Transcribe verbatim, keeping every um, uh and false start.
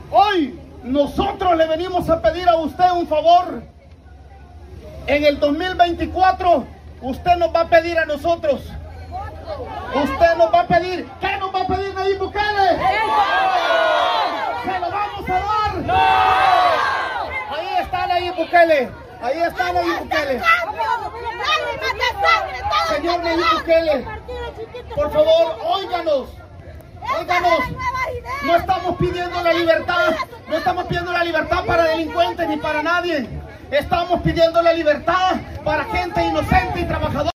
Hoy nosotros le venimos a pedir a usted un favor. En el dos mil veinticuatro usted nos va a pedir a nosotros. Usted nos va a pedir. ¿Qué nos va a pedir Nayib Bukele? ¿Se lo vamos a dar? ¡No! Ahí está Nayib Bukele. Ahí está Nayib Bukele. Señor Nayib Bukele, por favor, óiganos. Óiganos. No estamos pidiendo la libertad. No estamos pidiendo la libertad para delincuentes ni para nadie. Estamos pidiendo la libertad para gente inocente y trabajadora.